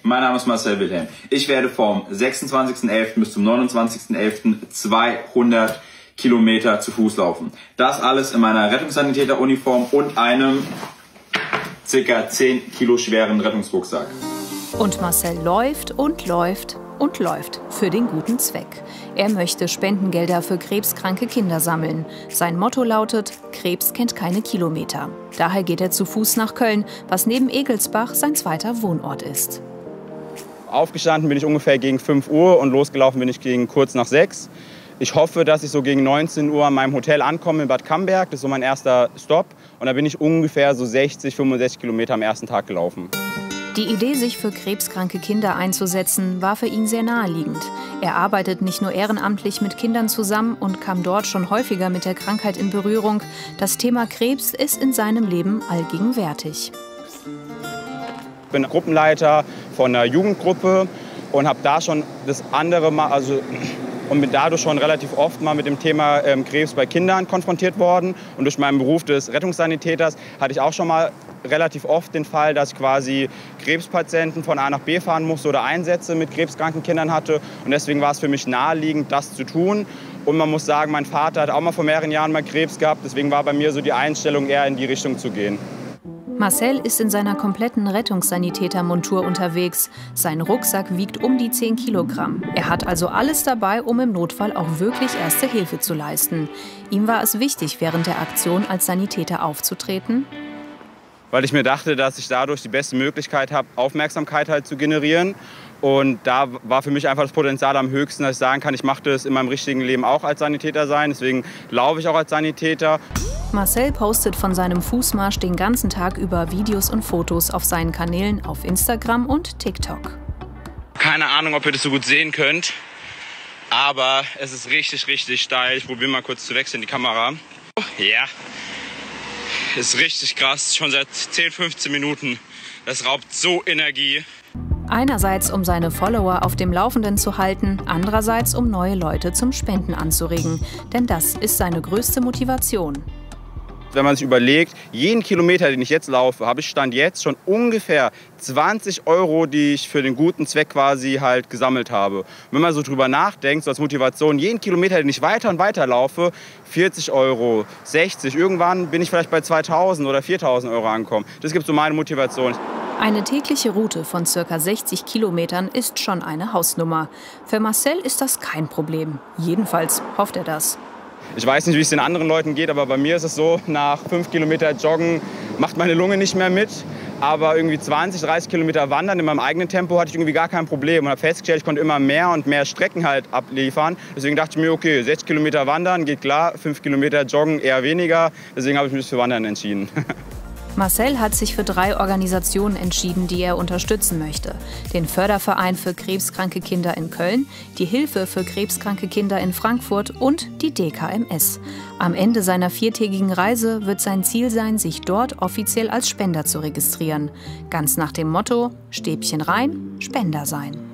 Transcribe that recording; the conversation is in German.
mein Name ist Marcel Wilhelm. Ich werde vom 26.11. bis zum 29.11. 200 Kilometer zu Fuß laufen. Das alles in meiner Rettungssanitäteruniform und einem ca. 10 Kilo schweren Rettungsrucksack. Und Marcel läuft und läuft und läuft für den guten Zweck. Er möchte Spendengelder für krebskranke Kinder sammeln. Sein Motto lautet: Krebs kennt keine Kilometer. Daher geht er zu Fuß nach Köln, was neben Egelsbach sein zweiter Wohnort ist. Aufgestanden bin ich ungefähr gegen 5 Uhr und losgelaufen bin ich gegen kurz nach 6. Ich hoffe, dass ich so gegen 19 Uhr an meinem Hotel ankomme in Bad Camberg. Das ist so mein erster Stopp. Und da bin ich ungefähr so 60, 65 Kilometer am ersten Tag gelaufen. Die Idee, sich für krebskranke Kinder einzusetzen, war für ihn sehr naheliegend. Er arbeitet nicht nur ehrenamtlich mit Kindern zusammen und kam dort schon häufiger mit der Krankheit in Berührung. Das Thema Krebs ist in seinem Leben allgegenwärtig. Ich bin Gruppenleiter von einer Jugendgruppe und habe da schon das andere Mal, und bin dadurch schon relativ oft mal mit dem Thema Krebs bei Kindern konfrontiert worden. Und durch meinen Beruf des Rettungssanitäters hatte ich auch schon mal relativ oft den Fall, dass ich quasi Krebspatienten von A nach B fahren musste oder Einsätze mit krebskranken Kindern hatte. Und deswegen war es für mich naheliegend, das zu tun. Und man muss sagen, mein Vater hat auch mal vor mehreren Jahren mal Krebs gehabt. Deswegen war bei mir so die Einstellung, eher in die Richtung zu gehen. Marcel ist in seiner kompletten Rettungssanitätermontur unterwegs. Sein Rucksack wiegt um die 10 Kilogramm. Er hat also alles dabei, um im Notfall auch wirklich Erste Hilfe zu leisten. Ihm war es wichtig, während der Aktion als Sanitäter aufzutreten, weil ich mir dachte, dass ich dadurch die beste Möglichkeit habe, Aufmerksamkeit halt zu generieren. Und da war für mich einfach das Potenzial am höchsten, dass ich sagen kann, ich mache das in meinem richtigen Leben auch als Sanitäter sein. Deswegen laufe ich auch als Sanitäter. Marcel postet von seinem Fußmarsch den ganzen Tag über Videos und Fotos auf seinen Kanälen auf Instagram und TikTok. Keine Ahnung, ob ihr das so gut sehen könnt, aber es ist richtig, richtig steil. Ich probiere mal kurz zu wechseln, die Kamera. Ja, ist richtig krass, schon seit 10, 15 Minuten. Das raubt so Energie. Einerseits, um seine Follower auf dem Laufenden zu halten, andererseits, um neue Leute zum Spenden anzuregen. Denn das ist seine größte Motivation. Wenn man sich überlegt, jeden Kilometer, den ich jetzt laufe, habe ich Stand jetzt schon ungefähr 20 €, die ich für den guten Zweck quasi halt gesammelt habe. Und wenn man so drüber nachdenkt, so als Motivation, jeden Kilometer, den ich weiter und weiter laufe, 40 €, 60, irgendwann bin ich vielleicht bei 2000 oder 4000 € angekommen. Das gibt so meine Motivation. Eine tägliche Route von ca. 60 Kilometern ist schon eine Hausnummer. Für Marcel ist das kein Problem. Jedenfalls hofft er das. Ich weiß nicht, wie es den anderen Leuten geht, aber bei mir ist es so, nach 5 Kilometer Joggen macht meine Lunge nicht mehr mit. Aber irgendwie 20, 30 Kilometer wandern in meinem eigenen Tempo hatte ich irgendwie gar kein Problem. Und habe festgestellt, ich konnte immer mehr und mehr Strecken halt abliefern. Deswegen dachte ich mir, okay, 60 Kilometer wandern geht klar, 5 Kilometer joggen eher weniger. Deswegen habe ich mich für Wandern entschieden. Marcel hat sich für 3 Organisationen entschieden, die er unterstützen möchte. Den Förderverein für krebskranke Kinder in Köln, die Hilfe für krebskranke Kinder in Frankfurt und die DKMS. Am Ende seiner 4-tägigen Reise wird sein Ziel sein, sich dort offiziell als Spender zu registrieren. Ganz nach dem Motto: Stäbchen rein, Spender sein.